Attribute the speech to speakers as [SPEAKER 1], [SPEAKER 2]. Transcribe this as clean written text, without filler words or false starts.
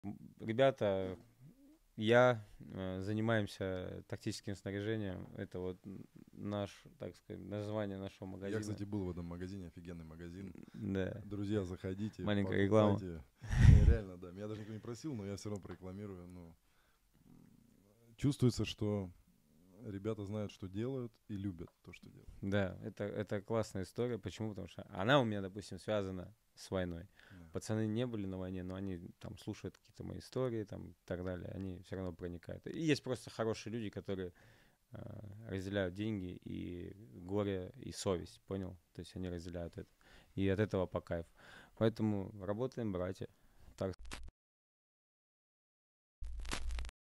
[SPEAKER 1] Ребята, я занимаемся тактическим снаряжением. Это вот наш, так сказать, название нашего
[SPEAKER 2] Я,
[SPEAKER 1] магазина.
[SPEAKER 2] кстати, был в этом магазине, офигенный магазин.
[SPEAKER 1] Да,
[SPEAKER 2] Друзья, заходите,
[SPEAKER 1] маленькая реклама.
[SPEAKER 2] покупайте. Не, реально, да. Меня даже никто не просил, но я все равно прорекламирую. Ну, чувствуется, что ребята знают, что делают и любят то, что делают.
[SPEAKER 1] Да, это классная история. Почему? Потому что она у меня, допустим, связана с войной.
[SPEAKER 2] Да.
[SPEAKER 1] Пацаны не были на войне, но они там слушают какие-то мои истории там, и так далее. Они все равно проникают. И есть просто хорошие люди, которые разделяют деньги и горе, и совесть, понял? То есть они разделяют это. И от этого по кайфу. Поэтому работаем, братья.